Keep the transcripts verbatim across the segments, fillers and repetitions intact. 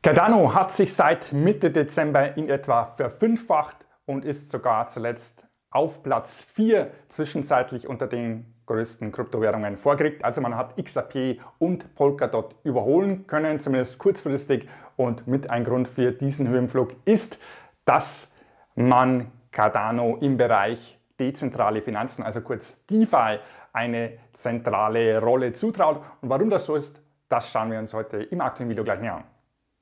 Cardano hat sich seit Mitte Dezember in etwa verfünffacht und ist sogar zuletzt auf Platz vier zwischenzeitlich unter den größten Kryptowährungen vorgerückt. Also man hat X R P und Polkadot überholen können, zumindest kurzfristig. Und mit ein Grund für diesen Höhenflug ist, dass man Cardano im Bereich dezentrale Finanzen, also kurz DeFi, eine zentrale Rolle zutraut. Und warum das so ist, das schauen wir uns heute im aktuellen Video gleich näher an.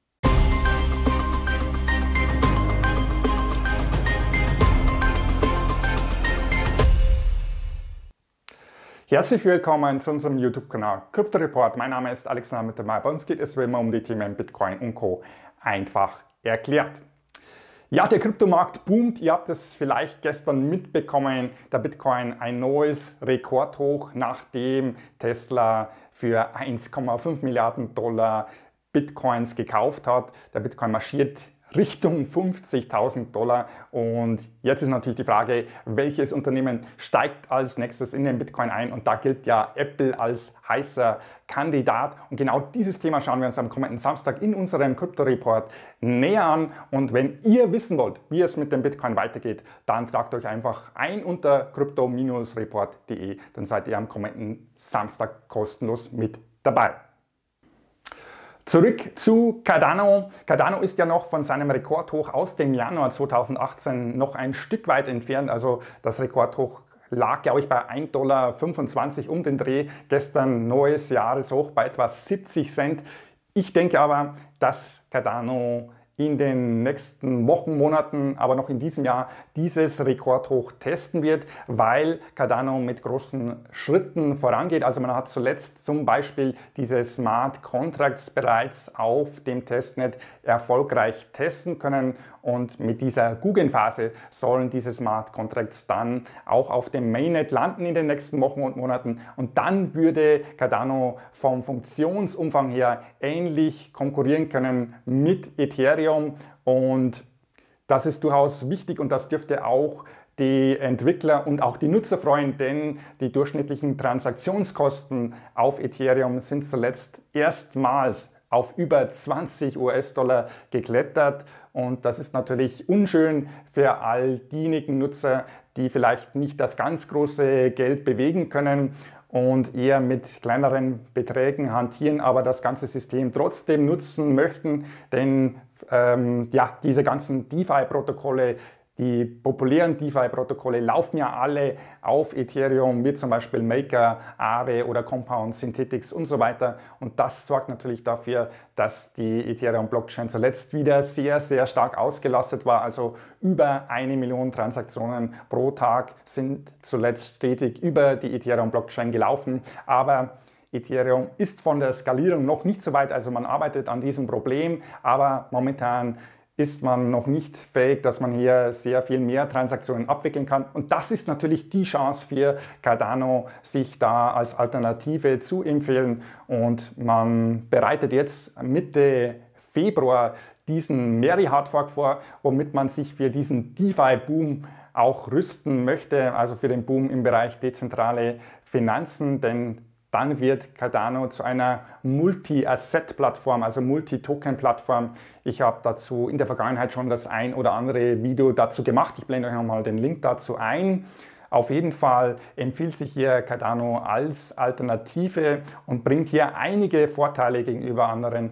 Herzlich willkommen zu unserem YouTube-Kanal Crypto Report. Mein Name ist Alexander Mittermeier. Bei uns geht es wie immer um die Themen Bitcoin und Co. einfach erklärt. Ja, der Kryptomarkt boomt. Ihr habt es vielleicht gestern mitbekommen. Der Bitcoin ein neues Rekordhoch, nachdem Tesla für eins Komma fünf Milliarden Dollar Bitcoins gekauft hat. Der Bitcoin marschiert Richtung fünfzigtausend Dollar und jetzt ist natürlich die Frage, welches Unternehmen steigt als nächstes in den Bitcoin ein, und da gilt ja Apple als heißer Kandidat, und genau dieses Thema schauen wir uns am kommenden Samstag in unserem Crypto Report näher an. Und wenn ihr wissen wollt, wie es mit dem Bitcoin weitergeht, dann tragt euch einfach ein unter crypto Report punkt de, dann seid ihr am kommenden Samstag kostenlos mit dabei. Zurück zu Cardano. Cardano ist ja noch von seinem Rekordhoch aus dem Januar zweitausendachtzehn noch ein Stück weit entfernt. Also das Rekordhoch lag, glaube ich, bei ein Komma fünfundzwanzig Dollar um den Dreh. Gestern neues Jahreshoch bei etwa siebzig Cent. Ich denke aber, dass Cardano in den nächsten Wochen, Monaten, aber noch in diesem Jahr dieses Rekordhoch testen wird, weil Cardano mit großen Schritten vorangeht. Also man hat zuletzt zum Beispiel diese Smart Contracts bereits auf dem Testnet erfolgreich testen können, und mit dieser Guggenphase sollen diese Smart Contracts dann auch auf dem Mainnet landen in den nächsten Wochen und Monaten, und dann würde Cardano vom Funktionsumfang her ähnlich konkurrieren können mit Ethereum, und das ist durchaus wichtig und das dürfte auch die Entwickler und auch die Nutzer freuen, denn die durchschnittlichen Transaktionskosten auf Ethereum sind zuletzt erstmals auf über zwanzig US-Dollar geklettert, und das ist natürlich unschön für all diejenigen Nutzer, die vielleicht nicht das ganz große Geld bewegen können und eher mit kleineren Beträgen hantieren, aber das ganze System trotzdem nutzen möchten, denn ähm, ja, diese ganzen DeFi-Protokolle, die populären DeFi-Protokolle laufen ja alle auf Ethereum, wie zum Beispiel Maker, Aave oder Compound, Synthetix und so weiter. Und das sorgt natürlich dafür, dass die Ethereum-Blockchain zuletzt wieder sehr, sehr stark ausgelastet war. Also über eine Million Transaktionen pro Tag sind zuletzt stetig über die Ethereum-Blockchain gelaufen. Aber Ethereum ist von der Skalierung noch nicht so weit. Also man arbeitet an diesem Problem, aber momentan ist man noch nicht fähig, dass man hier sehr viel mehr Transaktionen abwickeln kann. Und das ist natürlich die Chance für Cardano, sich da als Alternative zu empfehlen. Und man bereitet jetzt Mitte Februar diesen Mary Hard Fork vor, womit man sich für diesen DeFi-Boom auch rüsten möchte, also für den Boom im Bereich dezentrale Finanzen, denn dann wird Cardano zu einer Multi-Asset-Plattform, also Multi-Token-Plattform. Ich habe dazu in der Vergangenheit schon das ein oder andere Video dazu gemacht. Ich blende euch nochmal den Link dazu ein. Auf jeden Fall empfiehlt sich hier Cardano als Alternative und bringt hier einige Vorteile gegenüber anderen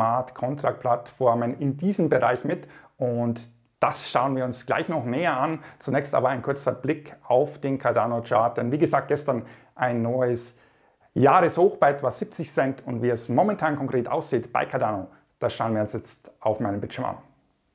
Smart-Contract-Plattformen in diesem Bereich mit. Und das schauen wir uns gleich noch näher an. Zunächst aber ein kurzer Blick auf den Cardano-Chart. Denn wie gesagt, gestern ein neues Jahreshoch bei etwa siebzig Cent, und wie es momentan konkret aussieht bei Cardano, das schauen wir uns jetzt auf meinem Bildschirm an.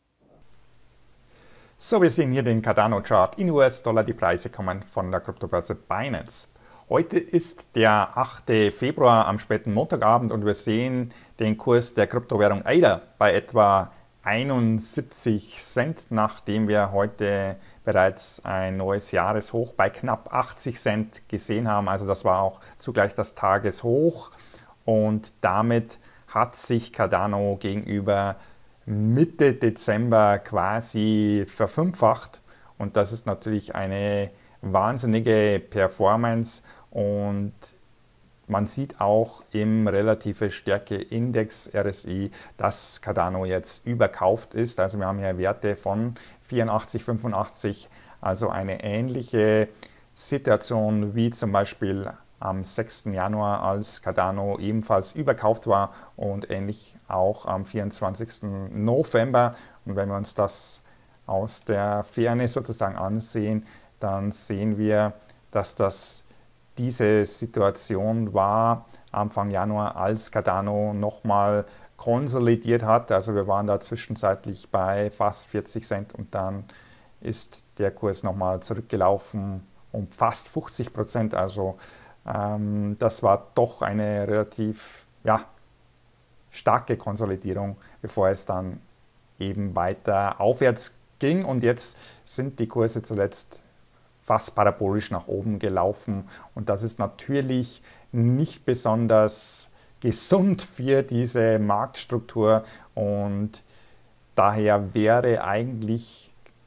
So, wir sehen hier den Cardano-Chart in U S-Dollar. Die Preise kommen von der Kryptobörse Binance. Heute ist der achte Februar am späten Montagabend, und wir sehen den Kurs der Kryptowährung A D A bei etwa einundsiebzig Cent, nachdem wir heute bereits ein neues Jahreshoch bei knapp achtzig Cent gesehen haben. Also das war auch zugleich das Tageshoch, und damit hat sich Cardano gegenüber Mitte Dezember quasi verfünffacht, und das ist natürlich eine wahnsinnige Performance, und man sieht auch im relative Stärke-Index R S I, dass Cardano jetzt überkauft ist. Also wir haben hier Werte von vierundachtzig, fünfundachtzig, also eine ähnliche Situation wie zum Beispiel am sechsten Januar, als Cardano ebenfalls überkauft war, und ähnlich auch am vierundzwanzigsten November. Und wenn wir uns das aus der Ferne sozusagen ansehen, dann sehen wir, dass das diese Situation war Anfang Januar, als Cardano nochmal konsolidiert hat. Also wir waren da zwischenzeitlich bei fast vierzig Cent und dann ist der Kurs nochmal zurückgelaufen um fast fünfzig Prozent. Also ähm, das war doch eine relativ ja, starke Konsolidierung, bevor es dann eben weiter aufwärts ging. Und jetzt sind die Kurse zuletzt fast parabolisch nach oben gelaufen. Und das ist natürlich nicht besonders gesund für diese Marktstruktur. Und daher wäre eigentlich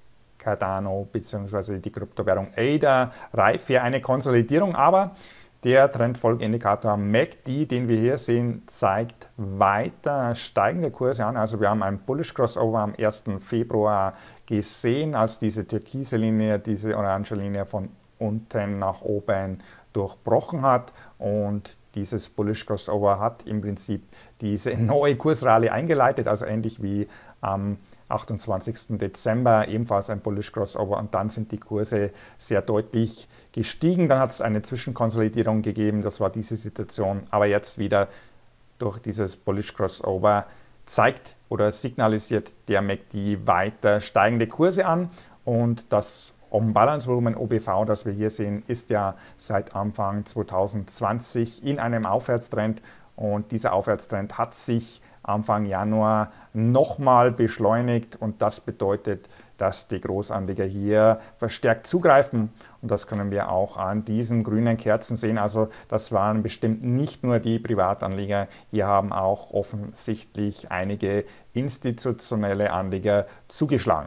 Cardano bzw. die Kryptowährung A D A reif für eine Konsolidierung, aber der Trendfolgeindikator M A C D, den wir hier sehen, zeigt weiter steigende Kurse an. Also wir haben ein Bullish Crossover am ersten Februar gesehen, als diese türkise Linie, diese orange Linie von unten nach oben durchbrochen hat, und dieses Bullish Crossover hat im Prinzip diese neue Kursrallye eingeleitet, also ähnlich wie am achtundzwanzigsten Dezember ebenfalls ein Bullish Crossover, und dann sind die Kurse sehr deutlich gestiegen. Dann hat es eine Zwischenkonsolidierung gegeben, das war diese Situation, aber jetzt wieder durch dieses Bullish Crossover zeigt oder signalisiert der M A C D weiter steigende Kurse an, und das On-Balance-Volumen O B V, das wir hier sehen, ist ja seit Anfang zweitausendzwanzig in einem Aufwärtstrend, und dieser Aufwärtstrend hat sich Anfang Januar nochmal beschleunigt, und das bedeutet, dass die Großanleger hier verstärkt zugreifen, und das können wir auch an diesen grünen Kerzen sehen. Also das waren bestimmt nicht nur die Privatanleger, hier haben auch offensichtlich einige institutionelle Anleger zugeschlagen.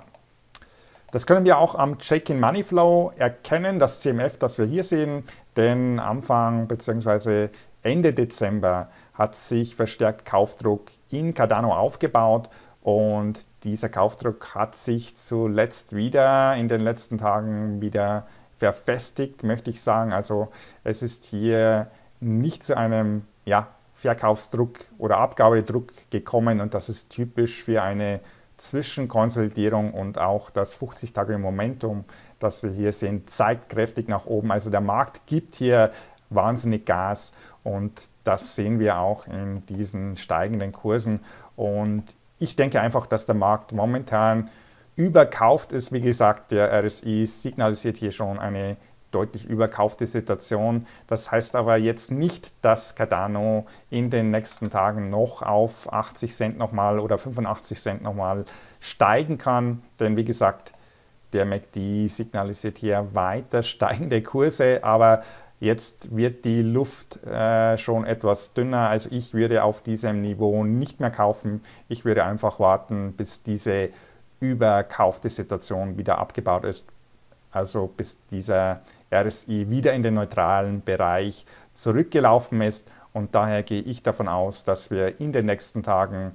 Das können wir auch am Check-in-Money-Flow erkennen, das C M F, das wir hier sehen, denn Anfang bzw. Ende Dezember hat sich verstärkt Kaufdruck in Cardano aufgebaut, und dieser Kaufdruck hat sich zuletzt wieder in den letzten Tagen wieder verfestigt, möchte ich sagen. Also es ist hier nicht zu einem ja, Verkaufsdruck oder Abgabedruck gekommen, und das ist typisch für eine Zwischenkonsolidierung, und auch das fünfzig Tage Momentum, das wir hier sehen, zeigt kräftig nach oben. Also der Markt gibt hier wahnsinnig Gas, und das sehen wir auch in diesen steigenden Kursen. Und ich denke einfach, dass der Markt momentan überkauft ist. Wie gesagt, der R S I signalisiert hier schon eine deutlich überkaufte Situation. Das heißt aber jetzt nicht, dass Cardano in den nächsten Tagen noch auf achtzig Cent nochmal oder fünfundachtzig Cent nochmal steigen kann. Denn wie gesagt, der M A C D signalisiert hier weiter steigende Kurse, aber jetzt wird die Luft äh, schon etwas dünner. Also ich würde auf diesem Niveau nicht mehr kaufen. Ich würde einfach warten, bis diese überkaufte Situation wieder abgebaut ist. Also bis dieser R S I wieder in den neutralen Bereich zurückgelaufen ist. Und daher gehe ich davon aus, dass wir in den nächsten Tagen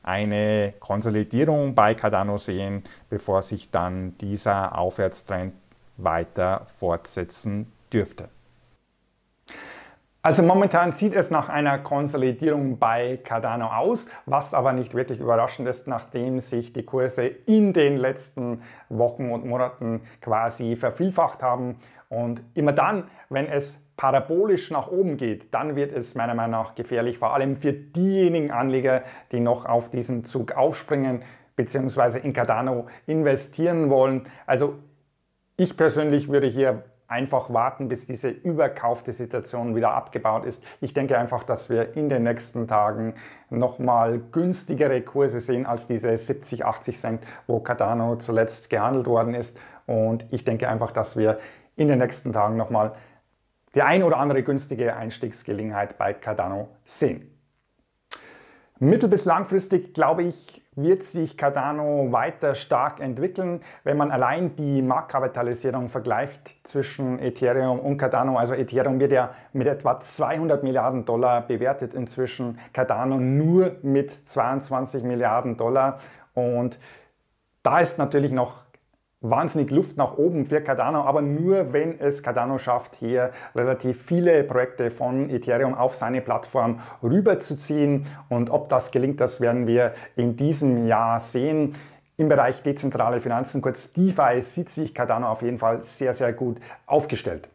eine Konsolidierung bei Cardano sehen, bevor sich dann dieser Aufwärtstrend weiter fortsetzen dürfte. Also momentan sieht es nach einer Konsolidierung bei Cardano aus, was aber nicht wirklich überraschend ist, nachdem sich die Kurse in den letzten Wochen und Monaten quasi vervielfacht haben. Und immer dann, wenn es parabolisch nach oben geht, dann wird es meiner Meinung nach gefährlich, vor allem für diejenigen Anleger, die noch auf diesen Zug aufspringen bzw. in Cardano investieren wollen. Also ich persönlich würde hier einfach warten, bis diese überkaufte Situation wieder abgebaut ist. Ich denke einfach, dass wir in den nächsten Tagen nochmal günstigere Kurse sehen als diese siebzig, achtzig Cent, wo Cardano zuletzt gehandelt worden ist. Und ich denke einfach, dass wir in den nächsten Tagen nochmal die ein oder andere günstige Einstiegsgelegenheit bei Cardano sehen. Mittel- bis langfristig, glaube ich, wird sich Cardano weiter stark entwickeln. Wenn man allein die Marktkapitalisierung vergleicht zwischen Ethereum und Cardano, also Ethereum wird ja mit etwa zweihundert Milliarden Dollar bewertet inzwischen, Cardano nur mit zweiundzwanzig Milliarden Dollar. Und da ist natürlich noch wahnsinnig Luft nach oben für Cardano, aber nur wenn es Cardano schafft, hier relativ viele Projekte von Ethereum auf seine Plattform rüberzuziehen. Und ob das gelingt, das werden wir in diesem Jahr sehen. Im Bereich dezentrale Finanzen, kurz DeFi, sieht sich Cardano auf jeden Fall sehr, sehr gut aufgestellt.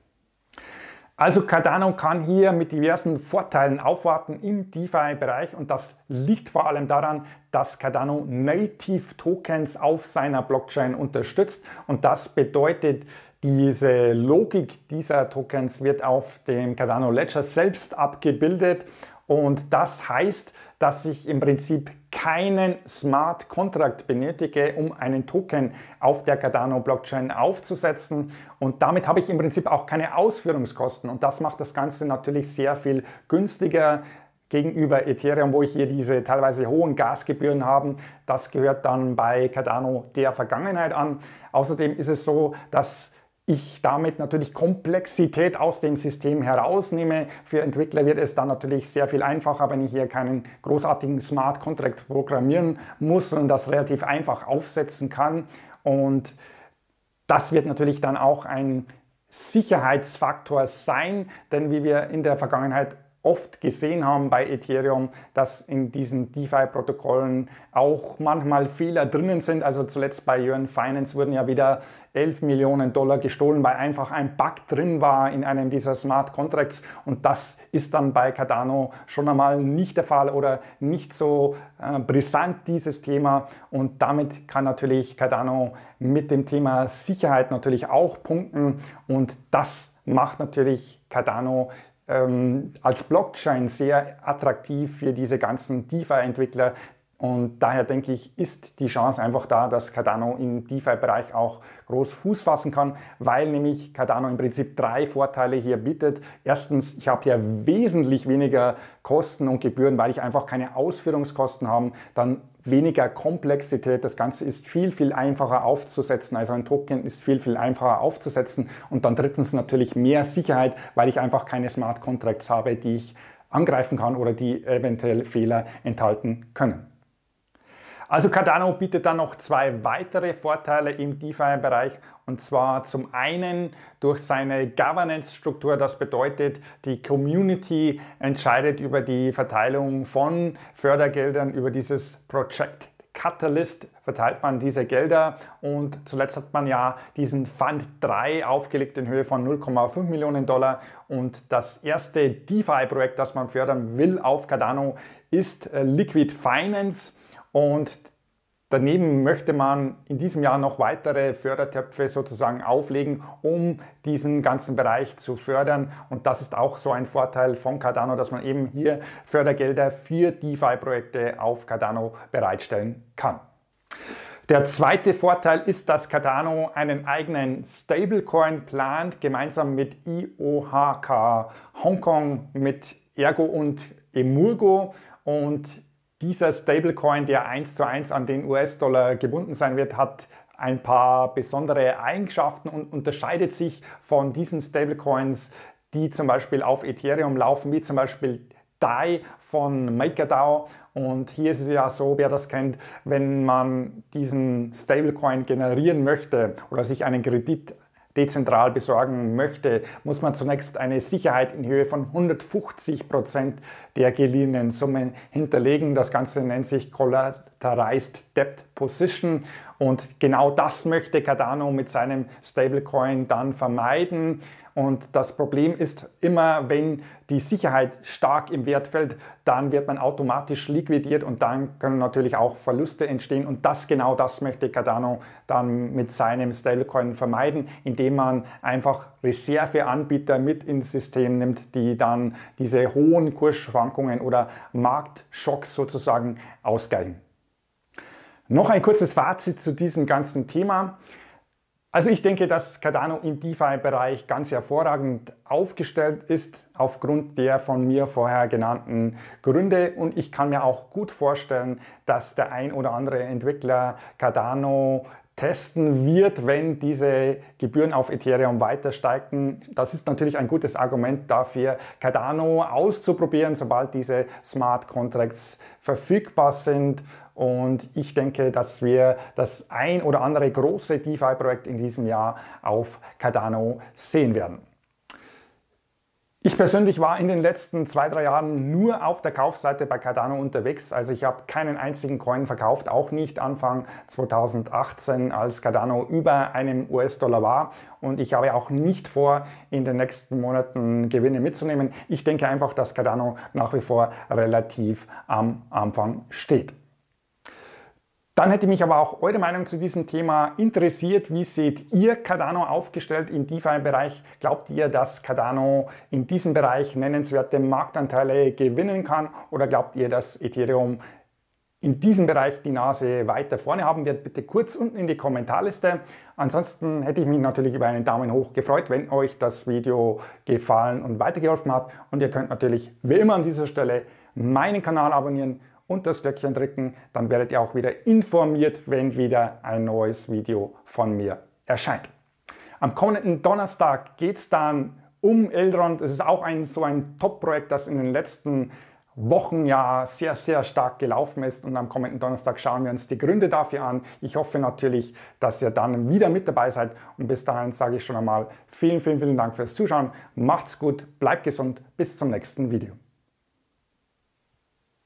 Also Cardano kann hier mit diversen Vorteilen aufwarten im DeFi-Bereich und das liegt vor allem daran, dass Cardano Native Tokens auf seiner Blockchain unterstützt und das bedeutet, diese Logik dieser Tokens wird auf dem Cardano Ledger selbst abgebildet und das heißt, dass ich im Prinzip keinen Smart Contract benötige, um einen Token auf der Cardano Blockchain aufzusetzen. Und damit habe ich im Prinzip auch keine Ausführungskosten. Und das macht das Ganze natürlich sehr viel günstiger gegenüber Ethereum, wo ich hier diese teilweise hohen Gasgebühren habe. Das gehört dann bei Cardano der Vergangenheit an. Außerdem ist es so, dass ich damit natürlich Komplexität aus dem System herausnehme. Für Entwickler wird es dann natürlich sehr viel einfacher, wenn ich hier keinen großartigen Smart Contract programmieren muss, sondern das relativ einfach aufsetzen kann. Und das wird natürlich dann auch ein Sicherheitsfaktor sein, denn wie wir in der Vergangenheit oft gesehen haben bei Ethereum, dass in diesen DeFi-Protokollen auch manchmal Fehler drinnen sind. Also zuletzt bei Yearn Finance wurden ja wieder elf Millionen Dollar gestohlen, weil einfach ein Bug drin war in einem dieser Smart Contracts. Und das ist dann bei Cardano schon einmal nicht der Fall oder nicht so äh, brisant, dieses Thema. Und damit kann natürlich Cardano mit dem Thema Sicherheit natürlich auch punkten. Und das macht natürlich Cardano als Blockchain sehr attraktiv für diese ganzen DeFi-Entwickler und daher denke ich, ist die Chance einfach da, dass Cardano im DeFi-Bereich auch groß Fuß fassen kann, weil nämlich Cardano im Prinzip drei Vorteile hier bietet. Erstens, ich habe hier wesentlich weniger Kosten und Gebühren, weil ich einfach keine Ausführungskosten habe. Dann weniger Komplexität, das Ganze ist viel, viel einfacher aufzusetzen, also ein Token ist viel, viel einfacher aufzusetzen und dann drittens natürlich mehr Sicherheit, weil ich einfach keine Smart Contracts habe, die ich angreifen kann oder die eventuell Fehler enthalten können. Also Cardano bietet dann noch zwei weitere Vorteile im DeFi-Bereich und zwar zum einen durch seine Governance-Struktur. Das bedeutet, die Community entscheidet über die Verteilung von Fördergeldern, über dieses Project Catalyst verteilt man diese Gelder und zuletzt hat man ja diesen Fund drei aufgelegt in Höhe von null Komma fünf Millionen Dollar und das erste DeFi-Projekt, das man fördern will auf Cardano, ist Liquid Finance. Und daneben möchte man in diesem Jahr noch weitere Fördertöpfe sozusagen auflegen, um diesen ganzen Bereich zu fördern. Und das ist auch so ein Vorteil von Cardano, dass man eben hier Fördergelder für DeFi-Projekte auf Cardano bereitstellen kann. Der zweite Vorteil ist, dass Cardano einen eigenen Stablecoin plant, gemeinsam mit I O H K Hongkong, mit Ergo und Emurgo. Und dieser Stablecoin, der eins zu eins an den U S-Dollar gebunden sein wird, hat ein paar besondere Eigenschaften und unterscheidet sich von diesen Stablecoins, die zum Beispiel auf Ethereum laufen, wie zum Beispiel D A I von MakerDAO. Und hier ist es ja so, wer das kennt, wenn man diesen Stablecoin generieren möchte oder sich einen Kredit dezentral besorgen möchte, muss man zunächst eine Sicherheit in Höhe von hundertfünfzig Prozent der geliehenen Summen hinterlegen. Das Ganze nennt sich Collateralized Debt Position und genau das möchte Cardano mit seinem Stablecoin dann vermeiden. Und das Problem ist immer, wenn die Sicherheit stark im Wert fällt, dann wird man automatisch liquidiert und dann können natürlich auch Verluste entstehen. Und das genau das möchte Cardano dann mit seinem Stablecoin vermeiden, indem man einfach Reserveanbieter mit ins System nimmt, die dann diese hohen Kursschwankungen oder Marktschocks sozusagen ausgleichen. Noch ein kurzes Fazit zu diesem ganzen Thema. Also ich denke, dass Cardano im DeFi-Bereich ganz hervorragend aufgestellt ist, aufgrund der von mir vorher genannten Gründe. Und ich kann mir auch gut vorstellen, dass der ein oder andere Entwickler Cardano testen wird, wenn diese Gebühren auf Ethereum weiter steigen. Das ist natürlich ein gutes Argument dafür, Cardano auszuprobieren, sobald diese Smart Contracts verfügbar sind. Und ich denke, dass wir das ein oder andere große DeFi-Projekt in diesem Jahr auf Cardano sehen werden. Ich persönlich war in den letzten zwei, drei Jahren nur auf der Kaufseite bei Cardano unterwegs. Also ich habe keinen einzigen Coin verkauft, auch nicht Anfang zweitausendachtzehn, als Cardano über einem U S-Dollar war. Und ich habe auch nicht vor, in den nächsten Monaten Gewinne mitzunehmen. Ich denke einfach, dass Cardano nach wie vor relativ am Anfang steht. Dann hätte mich aber auch eure Meinung zu diesem Thema interessiert. Wie seht ihr Cardano aufgestellt im DeFi-Bereich? Glaubt ihr, dass Cardano in diesem Bereich nennenswerte Marktanteile gewinnen kann? Oder glaubt ihr, dass Ethereum in diesem Bereich die Nase weiter vorne haben wird? Bitte kurz unten in die Kommentarliste. Ansonsten hätte ich mich natürlich über einen Daumen hoch gefreut, wenn euch das Video gefallen und weitergeholfen hat. Und ihr könnt natürlich wie immer an dieser Stelle meinen Kanal abonnieren und das Glöckchen drücken, dann werdet ihr auch wieder informiert, wenn wieder ein neues Video von mir erscheint. Am kommenden Donnerstag geht es dann um Elrond. Es ist auch ein, so ein Top-Projekt, das in den letzten Wochen ja sehr, sehr stark gelaufen ist. Und am kommenden Donnerstag schauen wir uns die Gründe dafür an. Ich hoffe natürlich, dass ihr dann wieder mit dabei seid. Und bis dahin sage ich schon einmal vielen, vielen, vielen Dank fürs Zuschauen. Macht's gut, bleibt gesund, bis zum nächsten Video.